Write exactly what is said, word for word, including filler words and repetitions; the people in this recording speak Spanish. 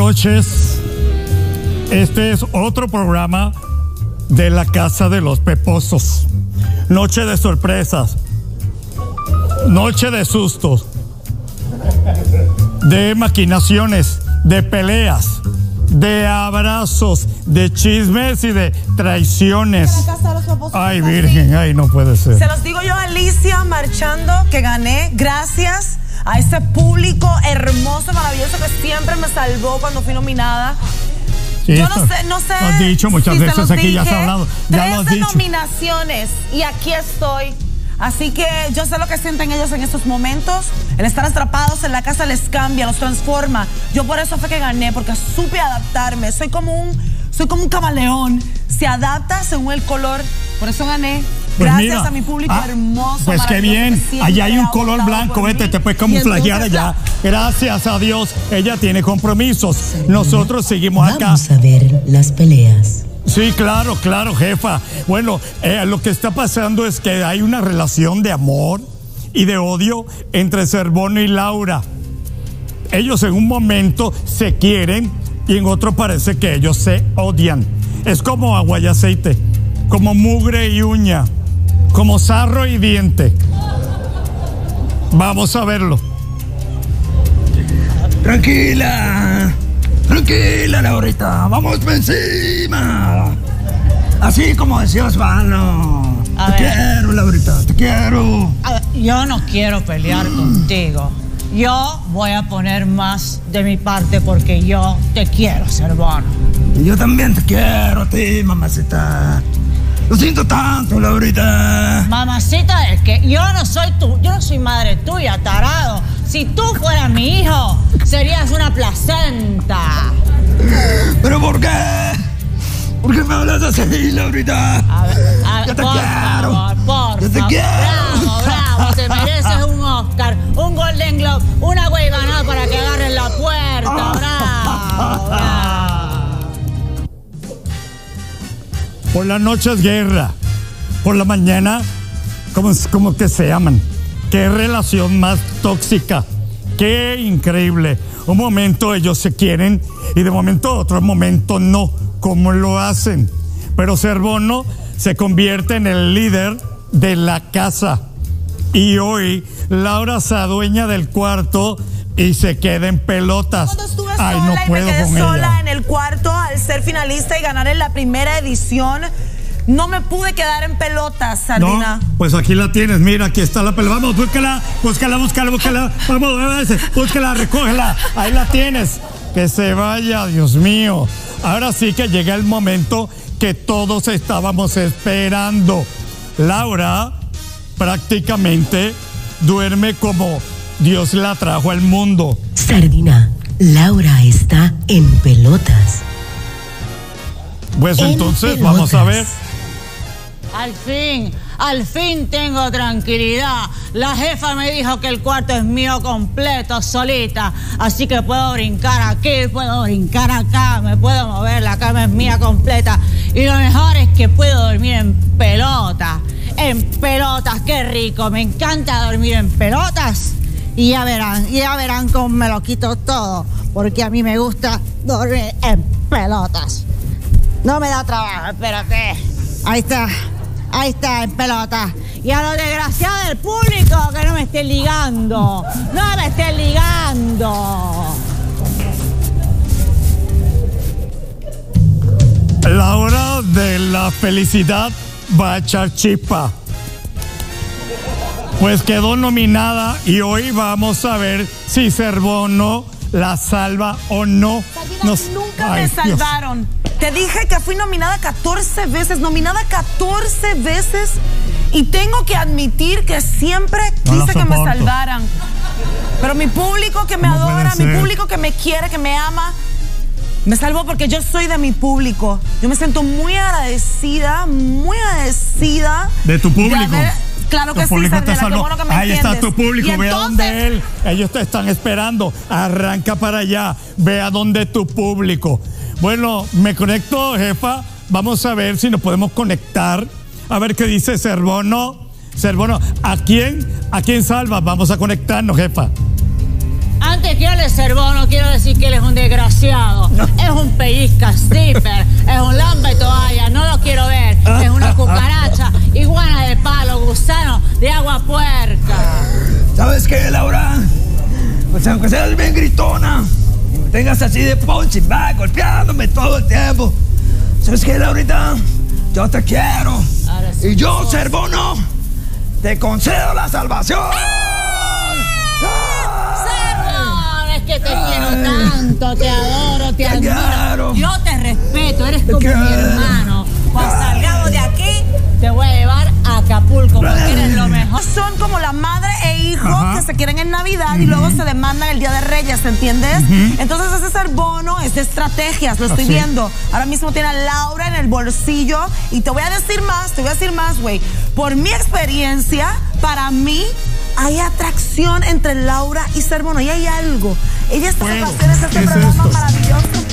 noches. Este es otro programa de la Casa de los Peposos. Noche de sorpresas, noche de sustos, de maquinaciones, de peleas, de abrazos, de chismes y de traiciones. Ay, virgen, ay, no puede ser. Se los digo yo, Alicia, marchando, que gané gracias a ese público hermoso, maravilloso que siempre me salvó cuando fui nominada. Sí, yo no sé, no sé. Lo has dicho muchas si veces aquí, dije, ya has hablado. Ya lo has trece dicho. nominaciones y aquí estoy. Así que yo sé lo que sienten ellos en estos momentos. El estar atrapados en la casa les cambia, los transforma. Yo por eso fue que gané, porque supe adaptarme. Soy como un, soy como un camaleón. Se adapta según el color. Por eso gané. Pues Gracias mira, a mi público ah, hermoso. Pues qué bien, allá hay un color blanco, vete, te puedes camuflajear allá. Gracias a Dios, ella tiene compromisos. Nosotros seguimos acá. Vamos a ver las peleas. Sí, claro, claro, jefa. Bueno, eh, lo que está pasando es que hay una relación de amor y de odio entre Cervono y Laura. Ellos en un momento se quieren y en otro parece que ellos se odian. Es como agua y aceite, como mugre y uña, como sarro y diente. Vamos a verlo. Tranquila, tranquila, Laurita, vamos por encima. Así como decía Osvaldo. A Te ver. quiero, Laurita, te quiero. A ver, yo no quiero pelear contigo. Yo voy a poner más de mi parte porque yo te quiero, Cervono. Y yo también te quiero a ti, mamacita. Lo siento tanto, Laurita. Mamacita, es que yo no soy tu, yo no soy madre tuya, tarado. Si tú fueras mi hijo, serías una placenta. ¿Pero por qué? ¿Por qué me hablas así, Laurita? A ver, a ver, Yo te por quiero. favor, por Yo te favor. quiero. Bravo, bravo, te mereces un Oscar, un Golden Globe, una güey ganada para que agarres la puerta. Bravo, bravo. Por la noche es guerra, por la mañana, como, como que se aman. Qué relación más tóxica, qué increíble. Un momento ellos se quieren y de momento a otro momento no. ¿Cómo lo hacen? Pero Cervono se convierte en el líder de la casa. Y hoy Laura se adueña del cuarto y se queda en pelotas. Cuando estuve Ay, sola no y puedo me quedé con sola ella. en el cuarto al ser finalista y ganar en la primera edición, no me pude quedar en pelotas, Sardina. No, pues aquí la tienes, mira, aquí está la pelota. Vamos, búscala, búscala, búscala, búscala. Vamos, búscala, recógela. Ahí la tienes. Que se vaya, Dios mío. Ahora sí que llega el momento que todos estábamos esperando. Laura prácticamente duerme como Dios la trajo al mundo. Sardina, Laura está en pelotas. Pues En entonces vamos a ver. pelotas. Al fin, al fin tengo tranquilidad. La jefa me dijo que el cuarto es mío completo, solita. Así que puedo brincar aquí, puedo brincar acá, me puedo mover, la cama es mía completa. Y lo mejor es que puedo dormir en pelotas. En pelotas, qué rico. Me encanta dormir en pelotas. Y ya verán, y ya verán cómo me lo quito todo. Porque a mí me gusta dormir en pelotas. No me da trabajo, espérate. Ahí está. Ahí está, en pelota. Y a los desgraciados del público que no me estén ligando. No me estén ligando. La hora de la felicidad va a echar chispa. Pues quedó nominada y hoy vamos a ver si Cervono la salva o no. Nos... Nunca Ay, me Dios. salvaron. Te dije que fui nominada catorce veces, nominada catorce veces. Y tengo que admitir que siempre No la quise que me soporto. salvaran. Pero mi público que me ¿Cómo puede adora, mi ser? público que me quiere, que me ama, me salvó porque yo soy de mi público. Yo me siento muy agradecida, muy agradecida. De tu público. haber- claro Tu que sí, público te Sardina, qué salvó. bueno que me Ahí está entiendes. tu público, Y ve a entonces- donde él. Ellos te están esperando. Arranca para allá. Ve a donde tu público. Bueno, me conecto, jefa. Vamos a ver si nos podemos conectar. A ver qué dice Cervono. Cervono, ¿a quién? ¿A quién salva? Vamos a conectarnos, jefa. A Antes que hable Cerbono, quiero decir que él es un desgraciado. No. Es un pellizca stripper, es un lamba y toalla, no lo quiero ver. Es una cucaracha, iguana de palo, gusano de agua puerca. ¿Sabes qué, Laura? Pues aunque seas bien gritona y me tengas así de punching bag, golpeándome todo el tiempo. ¿Sabes qué, Laurita? Yo te quiero. Sí, y yo, Cerbono, te concedo la salvación. Cerbono, es que te Ay. quiero tanto, te adoro, te, te admiro. Quiero. Yo te respeto, eres te como quiero. mi hermano. Cuando salgamos de aquí, te voy a llevar a Acapulco porque eres lo mejor. Son como la madre e hijo Ajá. que se quieren en Navidad uh-huh. y luego se demandan el Día de Reyes, ¿entiendes? Uh-huh. Entonces ese Cerbono es de estrategias, lo estoy Así. viendo. Ahora mismo tiene a Laura en el bolsillo y te voy a decir más, te voy a decir más, güey. Por mi experiencia, para mí, hay atracción entre Laura y Cerbono y hay algo. Ella está bueno, haciendo este programa es maravilloso.